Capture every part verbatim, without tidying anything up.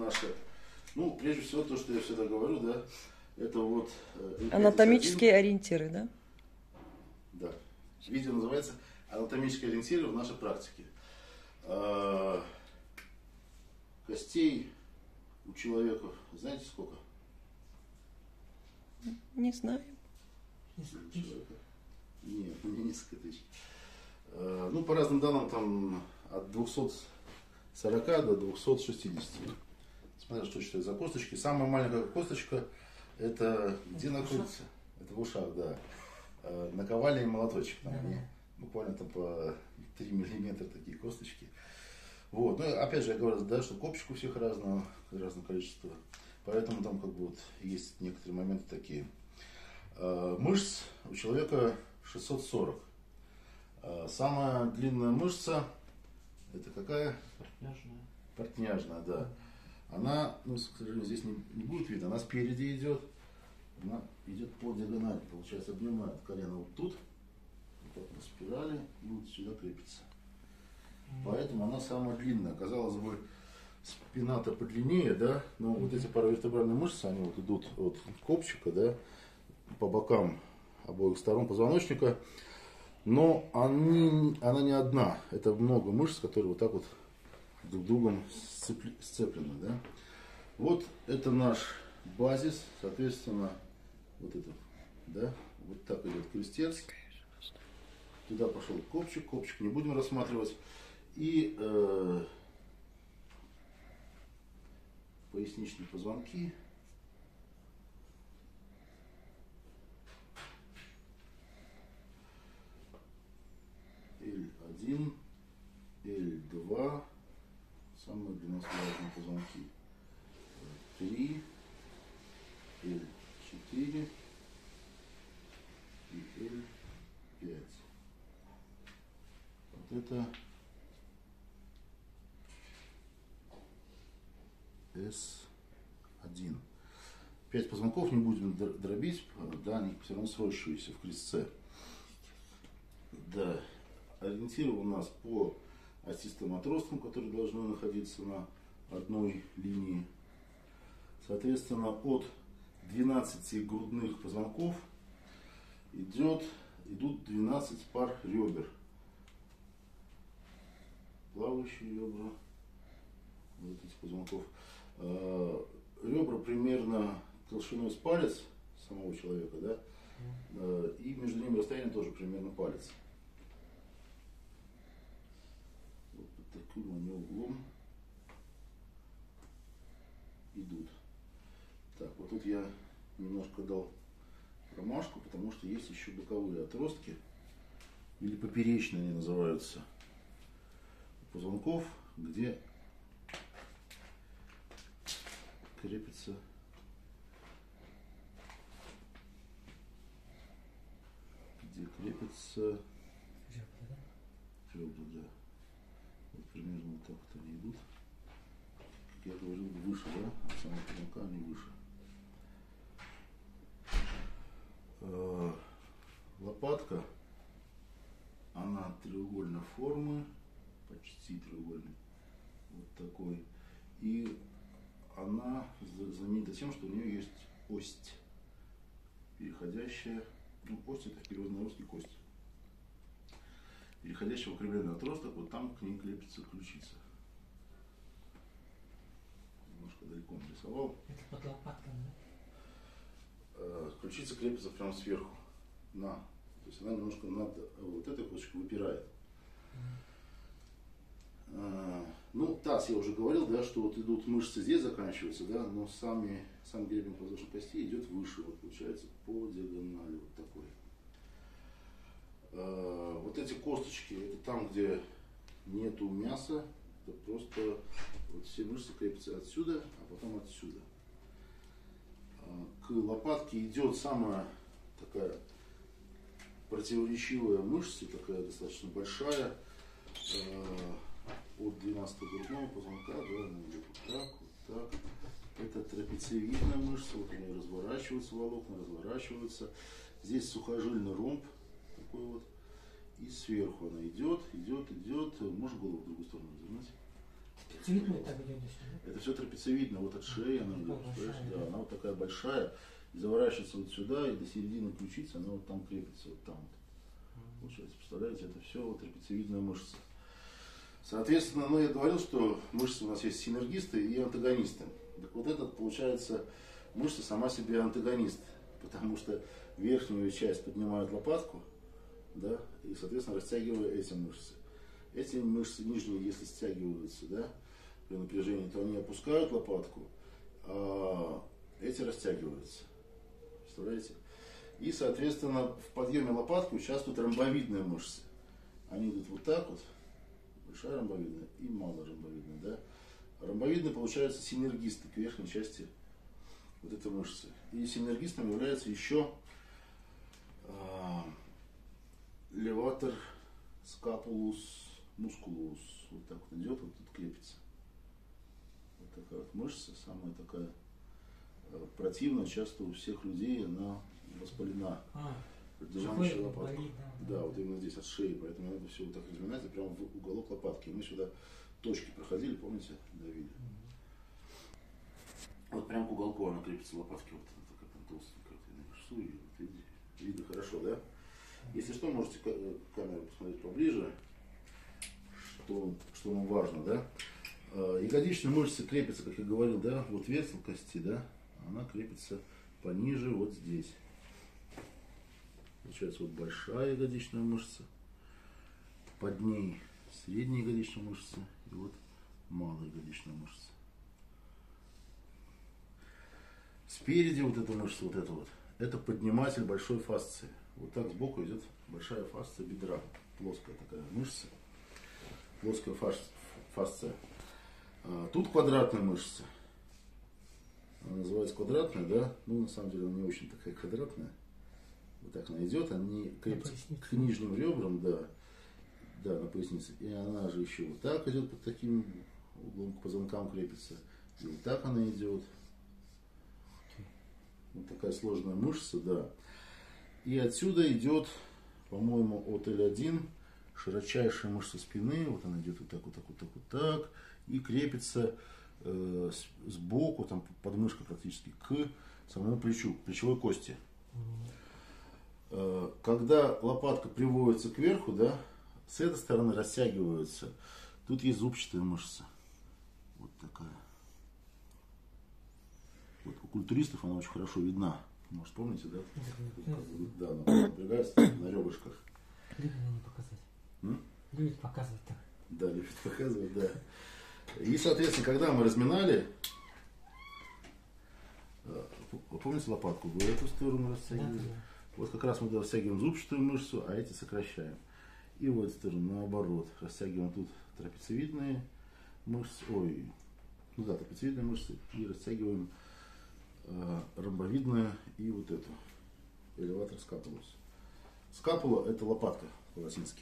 наши, ну, прежде всего, то, что я всегда говорю, да, это вот... Анатомические ориентиры, да? Да. Видео называется «Анатомические ориентиры в нашей практике». А, костей у человека, знаете сколько? Не знаю. Нет, не несколько тысяч. А, ну, по разным данным, там от двухсот сорока до двухсот шестидесяти. Смотря что считать за косточки. Самая маленькая косточка, это где находится? Это в ушах, да. А, наковальня и молоточек. Там, они буквально там по три миллиметра такие косточки. Вот. Ну, опять же, я говорю, да, что копчик у всех разного, разного количества. Поэтому там как бы вот есть некоторые моменты такие. А, мышц у человека шестьсот сорок. А, самая длинная мышца, это какая? Портняжная. Портняжная, да. Она, ну, к сожалению, здесь не, не будет видно, она спереди идет. Она идет по диагонали, получается, обнимает колено вот тут, вот так по спирали, и вот сюда крепится. Поэтому она самая длинная. Казалось бы, спина-то подлиннее, да, но вот эти паравертебральные мышцы, они вот идут от копчика, да, по бокам обоих сторон позвоночника, но они, она не одна. Это много мышц, которые вот так вот друг с другом сцеплены, да. Вот это наш базис, соответственно, вот этот, да, вот так идет крестец. Туда пошел копчик, копчик не будем рассматривать. И э, поясничные позвонки. Л один, Л два, самые длинноствольные позвонки. три, Л четыре и Л пять. Вот это С один. Пять позвонков не будем дробить, да, они все равно сросшиеся в крестце. Да, ориентиры у нас по остистым отросткам, которые должны находиться на одной линии. Соответственно, от двенадцати грудных позвонков идет, идут двенадцать пар ребер. Плавающие ребра, вот этих позвонков. Ребра примерно толщиной с палец самого человека, да, и между ними расстояние тоже примерно палец. Вот под таким они углом идут. Так, вот тут я немножко дал промашку, потому что есть еще боковые отростки, или поперечные они называются, позвонков, где крепится где крепится ребра, да. Вот примерно вот так вот они идут. Как я говорил, выше, да, от самого позвонка они выше. Э, лопатка, она треугольной формы, почти треугольной, вот такой. И она знаменита тем, что у нее есть ось, переходящая, ну, ось это в переводе на русский кость, переходящая в округленный отросток, вот там к ней крепится ключица. Немножко далеко нарисовал. Это под лопаткой, да? Ключица крепится прямо сверху, на, то есть она немножко над вот этой косточкой выпирает. Ну, таз я уже говорил, да, что вот идут мышцы здесь заканчиваются, да, но сами, сам гребень подвздошных костей идет выше, вот получается по диагонали вот такой. А, вот эти косточки, это там, где нету мяса, это просто вот все мышцы крепятся отсюда, а потом отсюда. А, к лопатке идет самая такая противоречивая мышца, такая достаточно большая. От двенадцатого грудного позвонка, да, она идет вот так, вот так. Это трапециевидная мышца, вот они разворачиваются, волокна разворачиваются. Здесь сухожильный ромб такой вот. И сверху она идет, идет, идет. Можно голову в другую сторону развернуть? трапециевидная так идет здесь, да? Это все трапециевидно, вот от шеи она идет, большая, да, да. она вот такая большая, заворачивается вот сюда и до середины ключицы, она вот там крепится, вот там вот. Получается, представляете, это все вот трапециевидная мышца. Соответственно, ну, я говорил, что мышцы у нас есть синергисты и антагонисты. Так вот этот, получается, мышца сама себе антагонист, потому что верхнюю часть поднимает лопатку, да, и, соответственно, растягивая эти мышцы. Эти мышцы нижние, если стягиваются, да, при напряжении, то они опускают лопатку, а эти растягиваются. Представляете? И, соответственно, в подъеме лопатки участвуют ромбовидные мышцы. Они идут вот так вот, большая ромбовидная и малая ромбовидная, да. Ромбовидные, получаются, синергисты к верхней части вот этой мышцы. И синергистом является еще э, леватор скапулус мускулус. Вот так вот идет, вот тут крепится. Вот такая вот мышца, самая такая э, противная, часто у всех людей она воспалена. А, Держащая лопатку. болит, да, Да, вот именно здесь от шеи, поэтому надо все вот так разминать, и прямо в уголок лопатки. Мы сюда точки проходили, помните, давили. Mm-hmm. Вот прям к уголку она крепится лопатки, вот она такая там толстенькая, вот я нарисую, и вот видите, видно хорошо, да? Mm-hmm. Если что, можете камеру посмотреть поближе, что, что нам важно, да? Ягодичная мышца крепится, как я говорил, да, вот вертел кости, да, она крепится пониже, вот здесь. Получается вот большая ягодичная мышца, под ней средняя ягодичная мышца и вот малая ягодичная мышца. Спереди вот эта мышца, вот эта вот, это подниматель большой фасции. Вот так сбоку идет большая фасция бедра, плоская такая мышца, плоская фасция. А тут квадратная мышца. Она называется квадратная, да? Ну, на самом деле, она не очень такая квадратная. Вот так она идет, они крепятся к нижним ребрам, да, да, на пояснице. И она же еще вот так идет, под таким углом к позвонкам крепится. И вот так она идет. Вот такая сложная мышца, да. И отсюда идет, по-моему, от Л один широчайшая мышца спины. Вот она идет вот так, вот так, вот так, вот так. И крепится э, сбоку, там подмышка практически, к самому плечу, к плечевой кости. Когда лопатка приводится кверху, да, с этой стороны растягивается. Тут есть зубчатая мышца. Вот такая. Вот у культуристов она очень хорошо видна. Может, помните, да? Да, она напрягается на ребрышках. Любит не показать. М? Любит показывать так. Да, любит показывать, да. И, соответственно, когда мы разминали, вы помните лопатку? В эту сторону растягивали. Да, да. Вот как раз мы растягиваем зубчатую мышцу, а эти сокращаем. И в эту сторону наоборот. Растягиваем тут трапециевидные мышцы. Ой, ну да, трапециевидные мышцы. И растягиваем э, ромбовидную и вот эту. Элеватор скапулус. Скапула — это лопатка по-латински.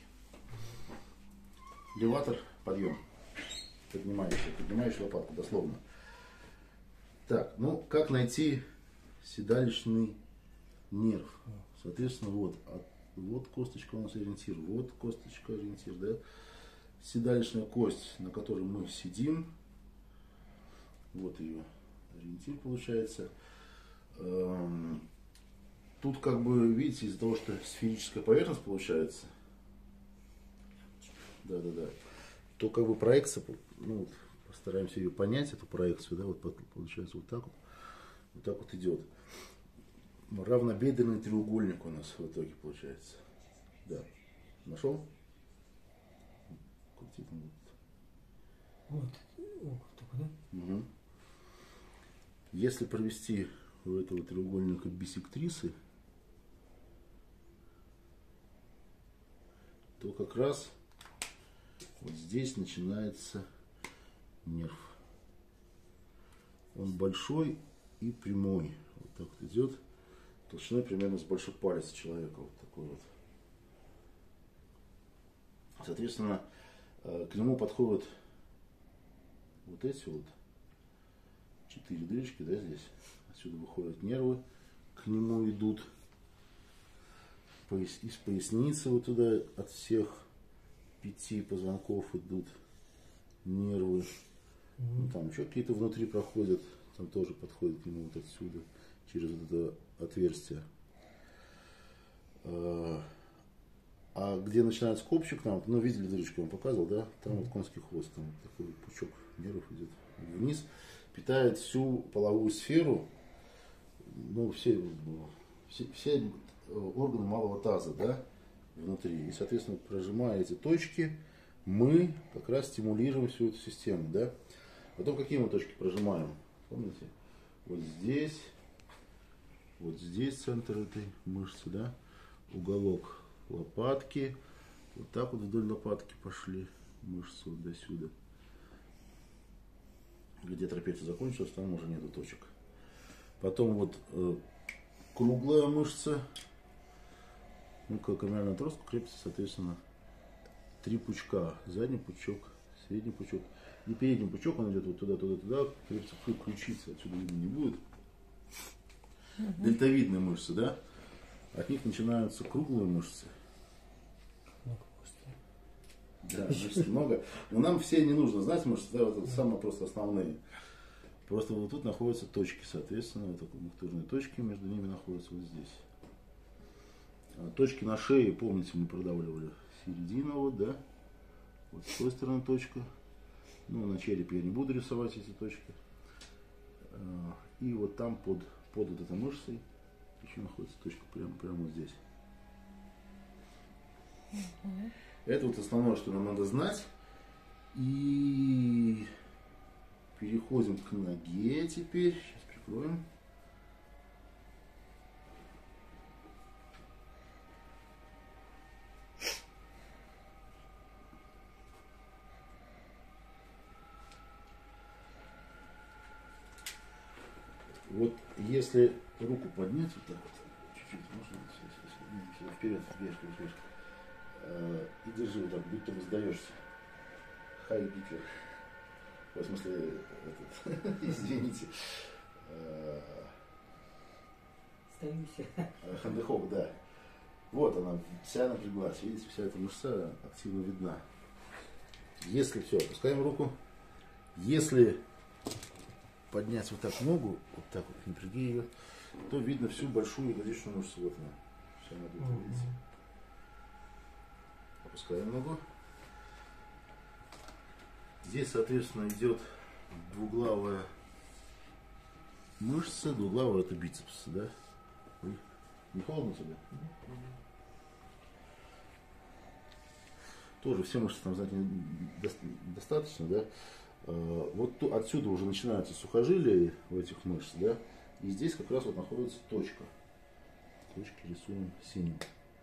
Леватор — подъем. Поднимающий, поднимающий лопатку, дословно. Так, ну как найти седалищный нерв? Соответственно, вот, вот косточка у нас ориентир, вот косточка ориентир, да? Седалищная кость, на которой мы сидим, вот ее ориентир получается. Тут как бы, видите, из-за того, что сферическая поверхность получается, да, да, да, то как бы проекция, ну, вот, постараемся ее понять, эту проекцию, да, вот получается вот так вот, вот так вот идет. Равнобедренный треугольник у нас в итоге получается. Да. Нашел? Крути там вот. Вот, только, да? Угу. Если провести у этого треугольника биссектрисы, то как раз вот здесь начинается нерв. Он большой и прямой. Вот так вот идет. Толщиной примерно с большой палец человека. Вот такой вот. Соответственно, к нему подходят вот эти вот четыре дырочки, да, здесь. Отсюда выходят нервы, к нему идут из поясницы вот туда, от всех пяти позвонков идут нервы. Ну, там еще какие-то внутри проходят, там тоже подходит к нему вот отсюда, через вот это отверстие. А, а где начинается копчик, там, ну, видели дырочку, я вам показывал, да? Там вот конский хвост, там вот такой пучок нервов идет вниз, питает всю половую сферу, ну, все, все, все органы малого таза, да, внутри. И, соответственно, прожимая эти точки, мы как раз стимулируем всю эту систему, да. Потом какие мы точки прожимаем? Помните? Вот здесь, вот здесь центр этой мышцы, да, уголок лопатки, вот так вот вдоль лопатки пошли мышцы вот до сюда. Где трапеция закончилась, там уже нету точек. Потом вот э, круглая мышца, ну, к акромиальному отростку крепится, соответственно, три пучка. Задний пучок, средний пучок. И передний пучок, он идет вот туда, туда, туда, крепится к ключице, отсюда видно не будет. Угу. Дельтовидные мышцы, да? От них начинаются круглые мышцы. Да, мышц много. Но нам все не нужно знать мышцы, да, вот это самые просто основные. Просто вот тут находятся точки, соответственно, вот акупунктурные точки, между ними находятся вот здесь. Точки на шее, помните, мы продавливали середину, вот, да? Вот с той стороны точка. Ну, на черепе я не буду рисовать эти точки. И вот там под, под вот этой мышцей еще находится точка прямо, прямо вот здесь. Mm-hmm. Это вот основное, что нам надо знать. И переходим к ноге теперь. Сейчас прикроем. Вот если руку поднять вот так вот, чуть-чуть, можно сюда вперед, вверх, вверх, вверх, и держи вот так, будто бы сдаешься. Хай Гитлер. В смысле, этот, извините. Сдаюсь. Хандехок, да. Вот она вся напряглась, видите, вся эта мышца активно видна. Если все, опускаем руку. Если поднять вот так ногу, вот так вот напряги ее, то видно всю большую ягодичную мышцу. Вот она. Вся она будет, mm-hmm. видите. Опускаем ногу. Здесь, соответственно, идет двуглавая мышца. Двуглавая — это бицепс, да? Ой, не холодно тебе? Mm-hmm. Тоже все мышцы там, знаете, достаточно, да? Вот отсюда уже начинаются сухожилия у этих мышц, да? И здесь как раз вот находится точка. Точки рисуем синим.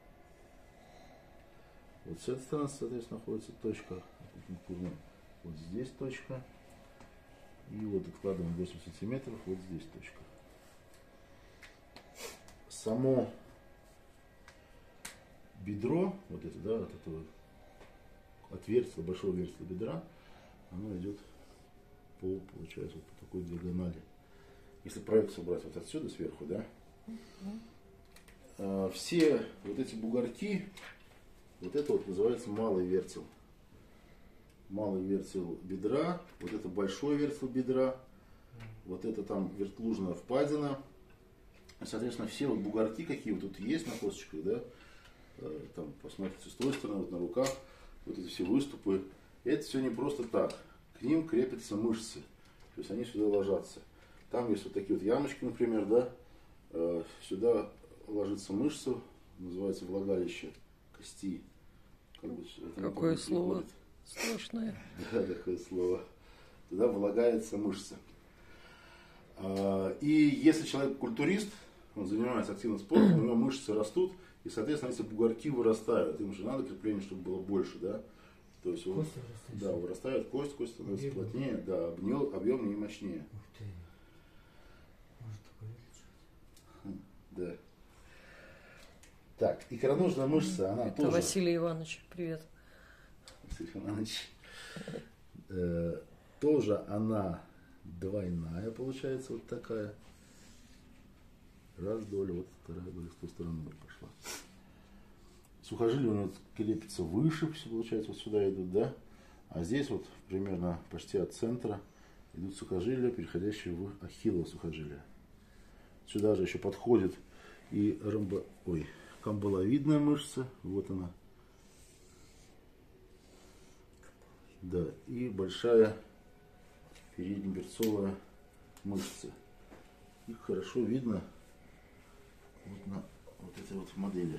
Вот с этой стороны, соответственно, находится точка. Вот здесь точка. И вот откладываем восемь сантиметров, вот здесь точка. Само бедро, вот это, да, вот это вот отверстие, большое отверстие бедра, оно идет по, получается, вот по такой диагонали. Если проекцию брать вот отсюда сверху, да, uh-huh. а, все вот эти бугорки, вот это вот называется малый вертел. Малый вертел бедра, вот это большой вертел бедра, uh-huh. вот это там вертлужная впадина. Соответственно, все вот бугорки, какие вот тут есть на косточках, да, там посмотрите с той стороны, вот на руках, вот эти все выступы, это все не просто так. К ним крепятся мышцы, то есть они сюда ложатся. Там есть вот такие вот ямочки, например, да, сюда ложится мышца, называется влагалище кости. Как бы, какое слово страшное. Да, такое слово. Туда влагается мышца. И если человек культурист, он занимается активным спортом, у него мышцы растут, и, соответственно, эти бугорки вырастают. Им же надо крепление, чтобы было больше, да? То есть вот, да, вырастает кость, кость становится объем плотнее, да, объем, объемнее и мощнее. Ух ты. Может такое лечить? Да. Так, икроножная мышца, она Это тоже... Василий Иванович, привет. Василий Иванович. Э, тоже она двойная, получается, вот такая. Раз доля, вот вторая доля с той стороны пошла. Сухожилия у него крепятся выше, все получается, вот сюда идут, да? А здесь вот примерно почти от центра идут сухожилия, переходящие в ахиллово сухожилие. Сюда же еще подходит и ромбо... Ой, камбаловидная мышца, вот она. Да, и большая переднеберцовая мышца. Их хорошо видно вот на вот этой вот модели.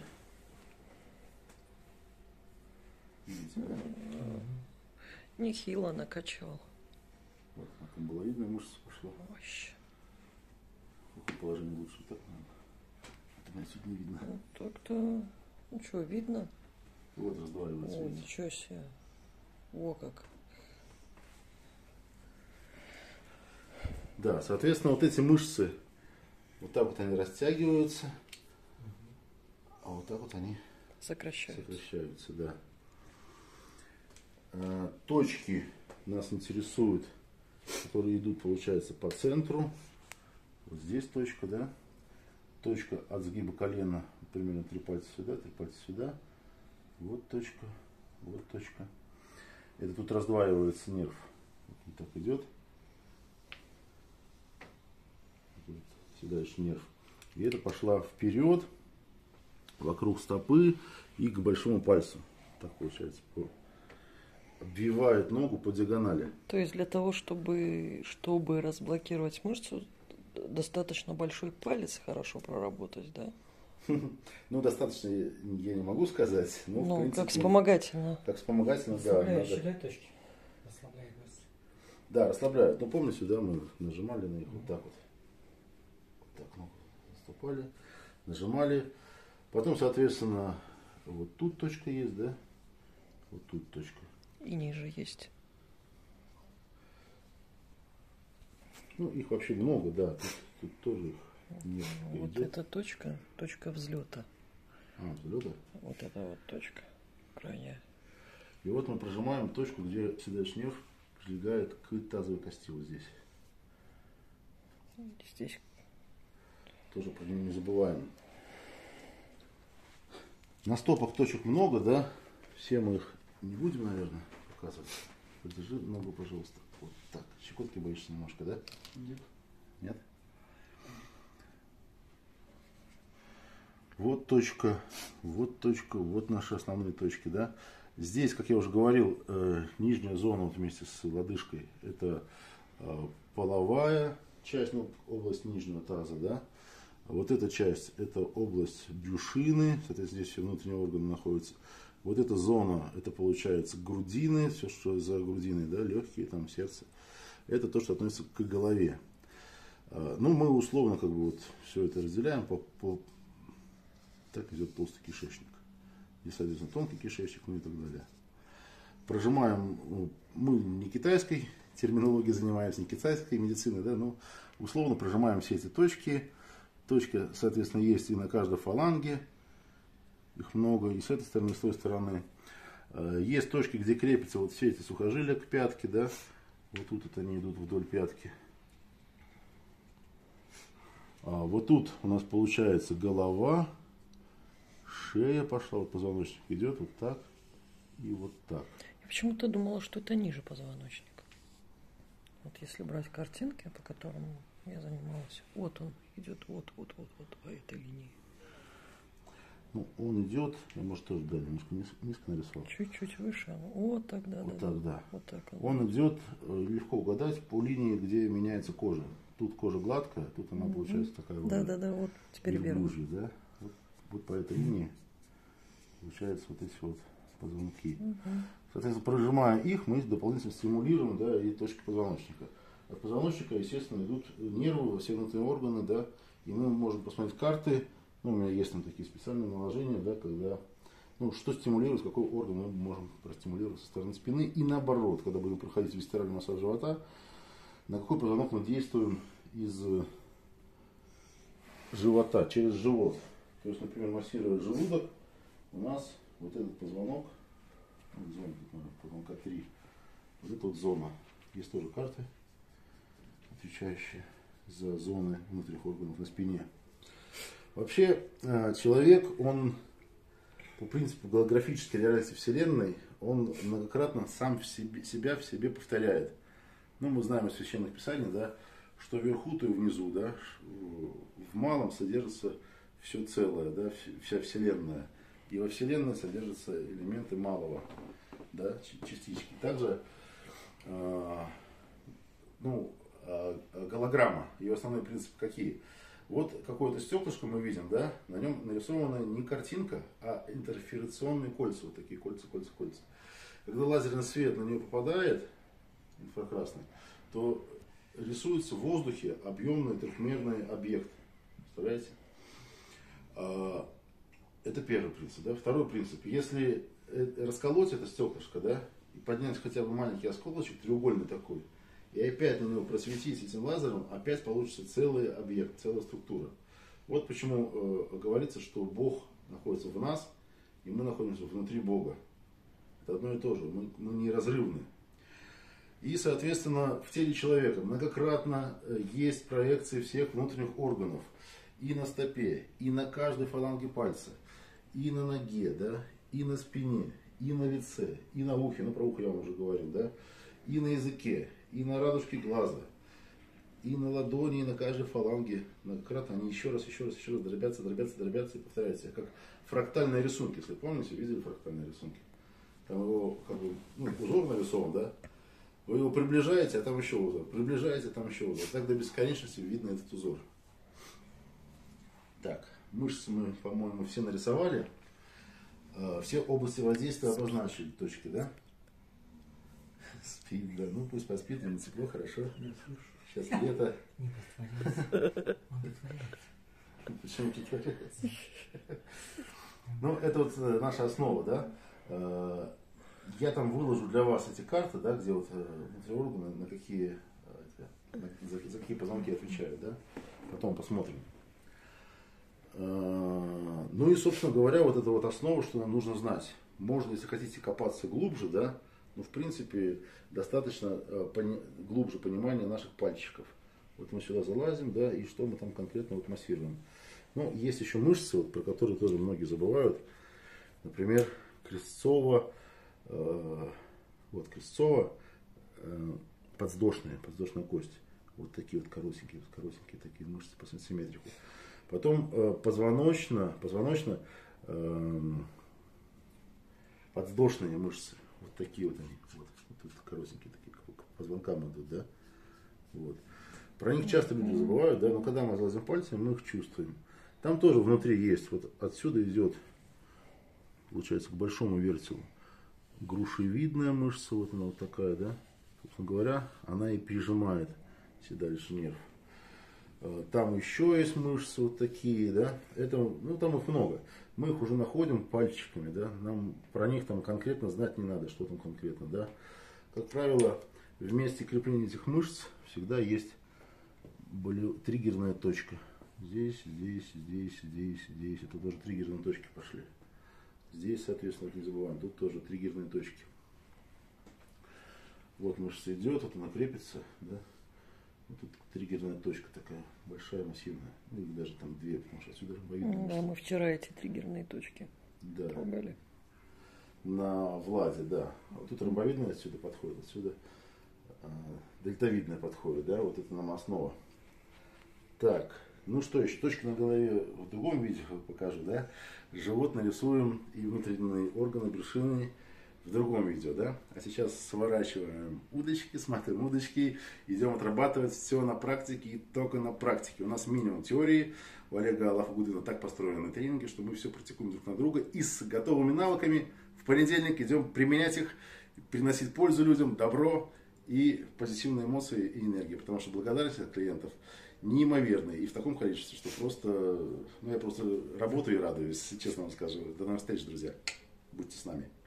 Видите, да? Нехило накачал. Вот, а камбаловидная мышца пошла. Вообще. В каком положении лучше? Так, это отсюда не видно. Ну, так-то, ну что, видно? Вот раздваивается. О, видно. ничего себе. О, как. Да, соответственно, вот эти мышцы, вот так вот они растягиваются, а вот так вот они Сокращается. сокращаются, да. А, точки нас интересуют, которые идут, получается, по центру. Вот здесь точка, да. Точка от сгиба колена, примерно три пальца сюда, три пальца сюда. Вот точка, вот точка. Это тут раздваивается нерв. Вот он так идет. Вот, сюда еще нерв. И это пошла вперед, вокруг стопы и к большому пальцу. Так получается. Обвивает ногу по диагонали. То есть для того, чтобы, чтобы разблокировать мышцу, достаточно большой палец хорошо проработать, да? Ну, достаточно, я не могу сказать. Но, Ну, в принципе, как вспомогательно. Как вспомогательно, да. Расслабляющие, Надо... да, точки? Расслабляет мышцы. Да, расслабляют. Ну, помню, сюда мы нажимали на них вот так вот. Вот так, ну, наступали, нажимали. Потом, соответственно, вот тут точка есть, да? Вот тут точка. И ниже есть. Ну, их вообще много, да. Тут, тут тоже их несколько Вот идет. эта точка, точка взлета. А, взлета. Вот эта вот точка крайняя. И вот мы прожимаем точку, где седалищный нерв прилегает к тазовой кости вот здесь. Здесь. Тоже про него не забываем. На стопах точек много, да? Все мы их не будем, наверное, показывать. Подержи ногу, пожалуйста. Вот так. Щекотки боишься немножко, да? Нет. Нет? Вот точка, вот точка, вот наши основные точки, да? Здесь, как я уже говорил, э, нижняя зона вот вместе с лодыжкой, это э, половая часть, ну, область нижнего таза, да? Вот эта часть, это область брюшины, соответственно, здесь все внутренние органы находятся. Вот эта зона, это получается грудины, все, что за грудиной, да, легкие, там, сердце. Это то, что относится к голове. Ну, мы условно, как бы, вот все это разделяем по, по... Так идет толстый кишечник. И, соответственно, тонкий кишечник, ну и так далее. Прожимаем, ну, мы не китайской терминологией занимаемся, не китайской медициной, да, но условно прожимаем все эти точки. Точки, соответственно, есть и на каждой фаланге. Их много и с этой стороны, и с той стороны. Есть точки, где крепятся вот все эти сухожилия к пятке, да. Вот тут вот они идут вдоль пятки. А вот тут у нас получается голова, шея пошла, вот позвоночник идет вот так и вот так. Я почему-то думала, что это ниже позвоночника. Вот если брать картинки, по которым я занималась, вот он идет вот, вот, вот, вот по этой линии. Ну, он идет, я, может, тоже, да, немножко низко, низко нарисовал. Чуть-чуть выше. Вот так, да, Вот да, так, да. Вот так Он, он идет, легко угадать, по линии, где меняется кожа. Тут кожа гладкая, тут она получается такая вот. Да, да, да, вот теперь верно. Верблюжья, да? Вот, вот по этой линии получаются вот эти вот позвонки. Угу. Соответственно, прожимая их, мы дополнительно стимулируем, да, и точки позвоночника. От позвоночника, естественно, идут нервы, все внутренние органы, да, и мы можем посмотреть карты. Ну, у меня есть там такие специальные наложения, да, когда, ну, что стимулирует, какой орган мы можем простимулировать со стороны спины. И наоборот, когда будем проходить висцеральный массаж живота, на какой позвонок мы действуем из живота, через живот. То есть, например, массируя желудок, у нас вот этот позвонок, вот зона, позвонка три, вот эта вот зона. Есть тоже карты, отвечающие за зоны внутренних органов на спине. Вообще, человек, он по принципу голографической реальности Вселенной, он многократно сам в себе, себя в себе повторяет. Ну, мы знаем из священных писаний, да, что вверху, то и внизу, да, в малом содержится все целое, да, вся Вселенная. И во Вселенной содержатся элементы малого, да, частички. Также, э, ну, э, голограмма, ее основной принцип какие? Вот какое-то стеклышко мы видим, да, на нем нарисована не картинка, а интерферационные кольца, вот такие кольца, кольца, кольца. Когда лазерный свет на нее попадает, инфракрасный, то рисуется в воздухе объемный трехмерный объект. Представляете? Это первый принцип. Да? Второй принцип. Если расколоть это стеклышко, да, и поднять хотя бы маленький осколочек, треугольный такой, и опять на него просветить этим лазером, опять получится целый объект, целая структура. Вот почему э, говорится, что Бог находится в нас, и мы находимся внутри Бога. Это одно и то же. Мы, мы неразрывны. И, соответственно, в теле человека многократно есть проекции всех внутренних органов. И на стопе, и на каждой фаланге пальца, и на ноге, да, и на спине, и на лице, и на ухе, ну про ухо я вам уже говорил, да, и на языке, и на радужке глаза, и на ладони, и на каждой фаланге. Многократно они еще раз, еще раз, еще раз дробятся, дробятся, дробятся и повторяются. Как фрактальные рисунки, если помните, видели фрактальные рисунки? Там его, как бы, ну, узор нарисован, да? Вы его приближаете, а там еще узор. Приближаете, а там еще узор. Так до бесконечности видно этот узор. Так, мышцы мы, по-моему, все нарисовали. Все области воздействия обозначили, точки, да? Спит, да. Ну, пусть поспит, ему тепло, хорошо. Сейчас лето. Почему притворяется? Ну, это вот наша основа, да? Я там выложу для вас эти карты, да, где вот внутри органы, на какие, за, за какие позвонки отвечают, да? Потом посмотрим. Ну и, собственно говоря, вот это вот основа, что нам нужно знать. Можно, если хотите, копаться глубже, да, но в принципе достаточно пони- глубже понимания наших пальчиков. Вот мы сюда залазим, да, и что мы там конкретно вот массируем. Ну, есть еще мышцы, вот, про которые тоже многие забывают. Например, крестцово, э, вот крестцово, э, подвздошная, подвздошная кость. Вот такие вот коротенькие, коротенькие такие мышцы по сантиметрику. Потом э, позвоночно, позвоночно э, подвздошные мышцы. Вот такие вот они. Вот, вот тут коротенькие такие, как позвонкам идут, да. Вот. Про них часто люди забывают, да, но когда мы залазим пальцами, мы их чувствуем. Там тоже внутри есть, вот отсюда идет, получается, к большому вертелу грушевидная мышца, вот она вот такая, да. Собственно говоря, она и прижимает сюда лишь нерв. Там еще есть мышцы вот такие, да. Это, ну, там их много. Мы их уже находим пальчиками, да. Нам про них там конкретно знать не надо, что там конкретно, да. Как правило, в месте крепления этих мышц всегда есть триггерная точка. Здесь, здесь, здесь, здесь, здесь. Это тоже триггерные точки пошли. Здесь, соответственно, не забываем, тут тоже триггерные точки. Вот мышца идет, вот она крепится, да. Вот тут триггерная точка такая, большая, массивная. Ну, или даже там две, потому что отсюда ромбовидная. Да, мы вчера эти триггерные точки да. трогали. На Владе, да. Вот тут ромбовидная отсюда подходит, отсюда а, дельтовидная подходит, да. Вот это нам основа. Так, ну что еще, точки на голове в другом виде покажу, да. Живот нарисуем и внутренние органы брюшины в другом видео, да. А сейчас сворачиваем удочки, смотрим удочки, идем отрабатывать все на практике и только на практике. У нас минимум теории, у Олега Аллафагудина так построены тренинги, что мы все практикуем друг на друга и с готовыми навыками в понедельник идем применять их, приносить пользу людям, добро и позитивные эмоции и энергию, потому что благодарность от клиентов неимоверные и в таком количестве, что просто, ну я просто работаю и радуюсь, честно вам скажу. До новых встреч, друзья. Будьте с нами.